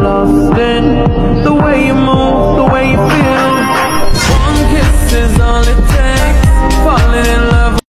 lost in the way you move, the way you feel. One kiss is all it takes, falling in love.